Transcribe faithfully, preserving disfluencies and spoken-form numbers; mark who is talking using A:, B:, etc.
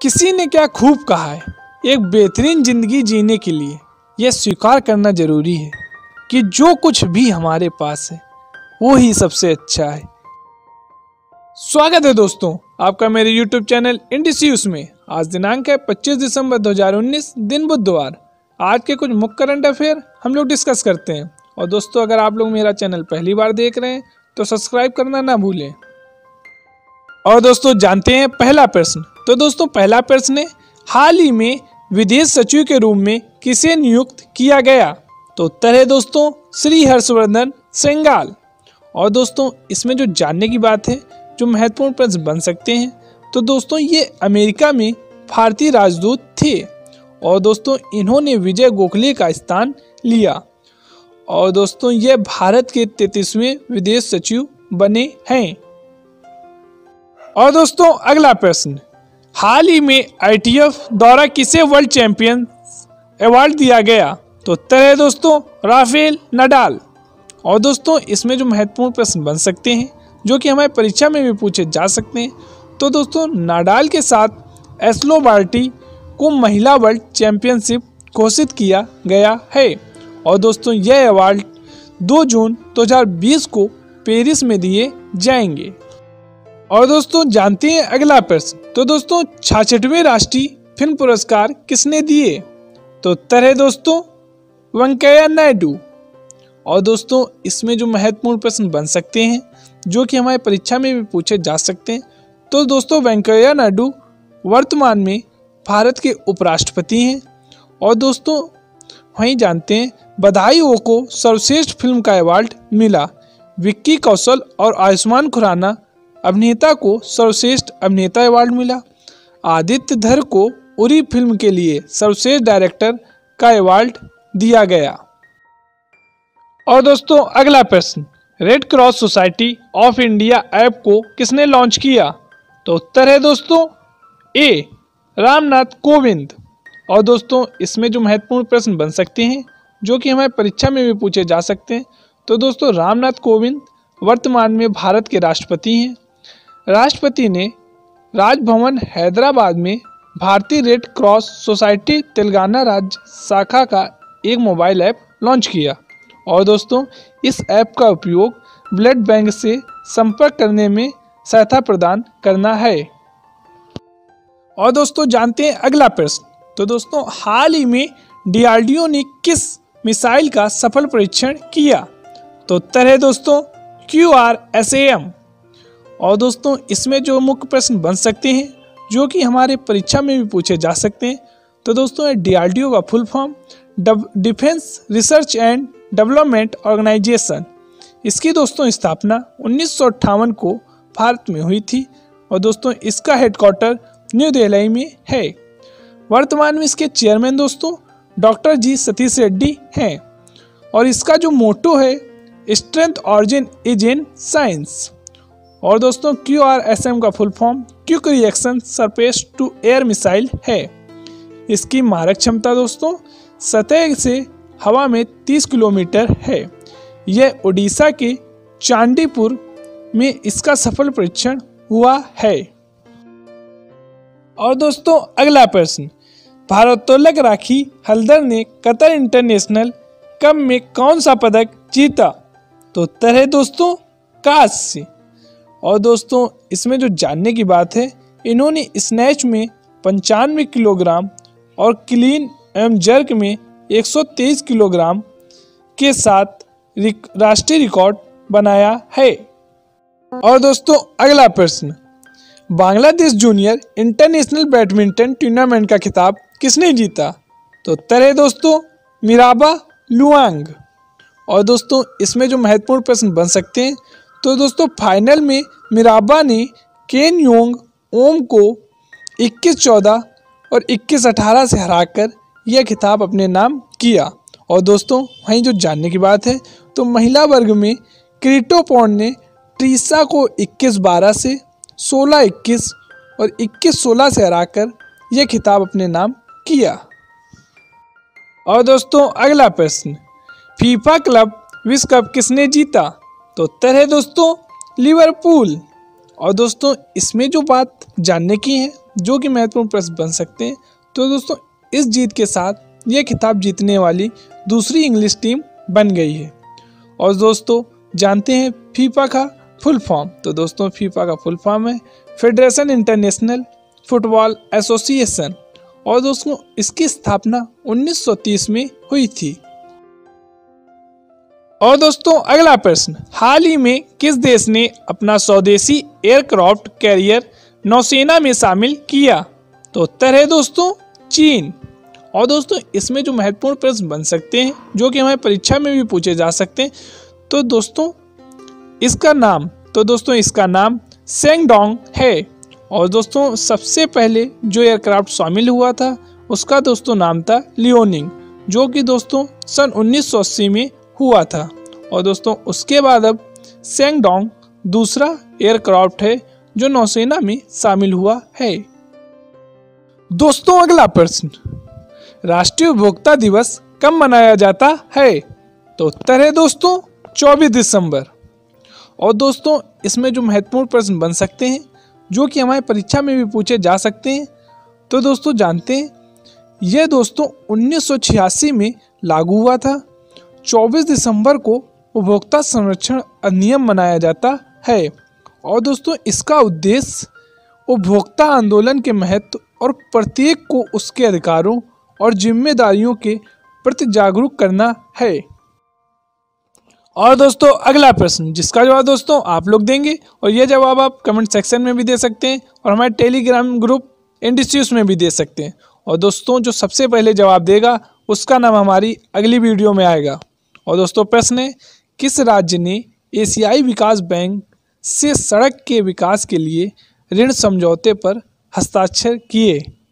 A: किसी ने क्या खूब कहा है, एक बेहतरीन जिंदगी जीने के लिए यह स्वीकार करना जरूरी है कि जो कुछ भी हमारे पास है वो ही सबसे अच्छा है। स्वागत है दोस्तों आपका मेरे यूट्यूब चैनल इंडिस्यूज में। आज दिनांक है पच्चीस दिसंबर दो हज़ार उन्नीस, दिन बुधवार। आज के कुछ मुख्य करंट अफेयर हम लोग डिस्कस करते हैं। और दोस्तों अगर आप लोग मेरा चैनल पहली बार देख रहे हैं तो सब्सक्राइब करना ना भूलें। और दोस्तों जानते हैं पहला प्रश्न। तो दोस्तों पहला प्रश्न है, हाल ही में विदेश सचिव के रूप में किसे नियुक्त किया गया? तो उत्तर है दोस्तों श्री हर्षवर्धन श्रृंगाल। और दोस्तों इसमें जो जानने की बात है, जो महत्वपूर्ण प्रश्न बन सकते हैं, तो दोस्तों ये अमेरिका में भारतीय राजदूत थे। और दोस्तों इन्होंने विजय गोखले का स्थान लिया। और दोस्तों ये भारत के तैंतीसवें विदेश सचिव बने हैं। और दोस्तों अगला प्रश्न, हाल ही में आई टी एफ द्वारा किसे वर्ल्ड चैंपियन अवार्ड दिया गया? तो उत्तर है दोस्तों राफेल नडाल। और दोस्तों इसमें जो महत्वपूर्ण प्रश्न बन सकते हैं, जो कि हमारे परीक्षा में भी पूछे जा सकते हैं, तो दोस्तों नाडाल के साथ एस्लो बार्टी को महिला वर्ल्ड चैंपियनशिप घोषित किया गया है। और दोस्तों यह अवार्ड दो जून दो हज़ार बीस को पेरिस में दिए जाएंगे। और दोस्तों जानते हैं अगला प्रश्न। तो दोस्तों छियासठवें राष्ट्रीय फिल्म पुरस्कार किसने दिए? तो उत्तर है दोस्तों वेंकैया नायडू। और दोस्तों इसमें जो महत्वपूर्ण प्रश्न बन सकते हैं, जो कि हमारे परीक्षा में भी पूछे जा सकते हैं, तो दोस्तों वेंकैया नायडू वर्तमान में भारत के उपराष्ट्रपति हैं। और दोस्तों वहीं जानते हैं बधाइयों को सर्वश्रेष्ठ फिल्म का अवार्ड मिला। विक्की कौशल और आयुष्मान खुराना अभिनेता को सर्वश्रेष्ठ अभिनेता अवार्ड मिला। आदित्य धर को उरी फिल्म के लिए सर्वश्रेष्ठ डायरेक्टर का अवार्ड दिया गया। और दोस्तों अगला प्रश्न, Red Cross Society of India app को किसने लॉन्च किया? तो उत्तर है दोस्तों ए रामनाथ कोविंद। और दोस्तों इसमें जो महत्वपूर्ण प्रश्न बन सकते हैं, जो कि हमारे परीक्षा में भी पूछे जा सकते हैं, तो दोस्तों रामनाथ कोविंद वर्तमान में भारत के राष्ट्रपति हैं। राष्ट्रपति ने राजभवन हैदराबाद में भारतीय रेड क्रॉस सोसाइटी तेलंगाना राज्य शाखा का एक मोबाइल ऐप लॉन्च किया। और दोस्तों इस ऐप का उपयोग ब्लड बैंक से संपर्क करने में सहायता प्रदान करना है। और दोस्तों जानते हैं अगला प्रश्न। तो दोस्तों हाल ही में डी आर डी ओ ने किस मिसाइल का सफल परीक्षण किया? तो उत्तर है दोस्तों Q R S A M. और दोस्तों इसमें जो मुख्य प्रश्न बन सकते हैं, जो कि हमारे परीक्षा में भी पूछे जा सकते हैं, तो दोस्तों डी आर डी ओ का full form Defence Research and Development Organisation. इसकी दोस्तों स्थापना उन्नीस सौ अट्ठावन को भारत में हुई थी। और दोस्तों इसका हेडक्वार्टर न्यू दिल्ली में है। वर्तमान में इसके चेयरमैन दोस्तों डॉक्टर जी सतीश रेड्डी हैं। और इसका जो मोटो है, strength origin is in science. और दोस्तों क्यू आर एस एम का full form quick reaction surface to air missile है। इसकी मारक क्षमता दोस्तों सतह से हवा में तीस किलोमीटर है। यह ओडिशा के चांदीपुर में इसका सफल परीक्षण हुआ है। और दोस्तों अगला प्रश्न, भारोत्तोलक राखी हल्दर ने कतर इंटरनेशनल कप में कौन सा पदक जीता? तो उत्तर है दोस्तों कांस्य। और दोस्तों इसमें जो जानने की बात है, इन्होंने स्नैच में पंचानवे किलोग्राम और क्लीन एवं जर्क में एक सौ तेईस किलोग्राम के साथ राष्ट्रीय रिकॉर्ड बनाया है। और दोस्तों अगला प्रश्न, Bangladesh junior international badminton tournament का खिताब किसने जीता? तो उत्तर है दोस्तों मिराबा लुआंग। और दोस्तों इसमें जो महत्वपूर्ण प्रश्न बन सकते हैं, तो दोस्तों फाइनल में मिराबा ने केन योंग ओम को इक्कीस चौदह और इक्कीस अठारह से हराकर यह खिताब अपने नाम किया। और दोस्तों वहीं जो जानने की बात है, तो महिला वर्ग में क्रीटोपॉन ने ट्रीसा को इक्कीस बारह से, सोलह इक्कीस और इक्कीस सोलह से हराकर यह खिताब अपने नाम किया। और दोस्तों अगला प्रश्न, फीफा क्लब विश्व कप किसने जीता? तो उत्तर है दोस्तों लिवरपूल। और दोस्तों इसमें जो बात जानने की है, जो कि महत्वपूर्ण प्रश्न बन सकते हैं। तो दोस्तों इस जीत के साथ ये खिताब जीतने वाली दूसरी इंग्लिश टीम बन गई है। और दोस्तों जानते हैं फीफा का फुल फॉर्म। तो दोस्तों फीफा का फुल फॉर्म है फेडरेशन इंटरनेशनल फुटबॉल एसोसिएशन। और दोस्तों इसकी स्थापना उन्नीस सौ तीस में हुई थी। और दोस्तों अगला प्रश्न, हाल ही में किस देश ने अपना स्वदेशी एयरक्राफ्ट कैरियर नौसेना में शामिल किया? तो उत्तर है दोस्तों चीन। और दोस्तों इसमें जो महत्वपूर्ण प्रश्न बन सकते हैं जो कि हमारी परीक्षा में भी पूछे जा सकते हैं, तो दोस्तों इसका नाम तो दोस्तों इसका नाम सेंगडोंग है। और दोस्तों सबसे पहले जो एयरक्राफ्ट शामिल हुआ था उसका दोस्तों नाम था लियोनिंग, जो कि दोस्तों सन उन्नीस सौ अस्सी में हुआ था। और दोस्तों उसके बाद अब सेंगडोंग दूसरा एयरक्राफ्ट है जो नौसेना में शामिल हुआ है। दोस्तों अगला प्रश्न, राष्ट्रीय उपभोक्ता दिवस कब मनाया जाता है? तो उत्तर है दोस्तों चौबीस दिसंबर। और दोस्तों इसमें जो महत्वपूर्ण प्रश्न बन सकते हैं जो कि हमारे परीक्षा में भी पूछे जा सकते हैं, तो दोस्तों जानते हैं यह दोस्तों उन्नीस सौ छियासी में लागू हुआ था। चौबीस दिसंबर को उपभोक्ता संरक्षण अधिनियम मनाया जाता है। और दोस्तों इसका उद्देश्य उपभोक्ता आंदोलन के महत्व और प्रत्येक को उसके अधिकारों और जिम्मेदारियों के प्रति जागरूक करना है। और दोस्तों अगला प्रश्न जिसका जवाब दोस्तों आप लोग देंगे, और यह जवाब आप कमेंट सेक्शन में भी दे सकते हैं और हमारे टेलीग्राम ग्रुप इंडिस्यूज में भी दे सकते हैं। और दोस्तों जो सबसे पहले जवाब देगा उसका नाम हमारी अगली वीडियो में आएगा। और दोस्तों प्रश्न है, किस राज्य ने एशियाई विकास बैंक से सड़क के विकास के लिए ऋण समझौते पर हस्ताक्षर किए?